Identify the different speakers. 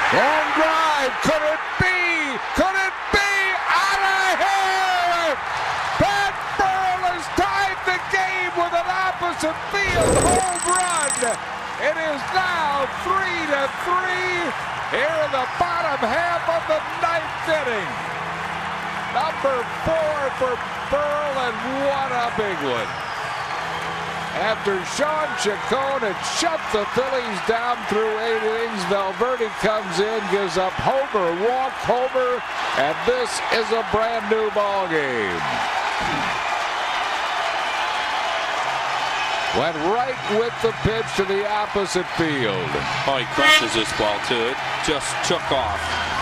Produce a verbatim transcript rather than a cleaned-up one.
Speaker 1: Long drive. Could it be? Could it be? Out of here! Pat Burrell has tied the game with an opposite field home run. It is now three to three here in the bottom half of the ninth inning. Number four for Burrell, and what a big one. After Sean Chacon had shut the Phillies down through eight innings, Valverde comes in, gives up homer, walk, homer, and this is a brand new ball game. Went right with the pitch to the opposite field.
Speaker 2: Oh, he crushes this ball too. It just took off.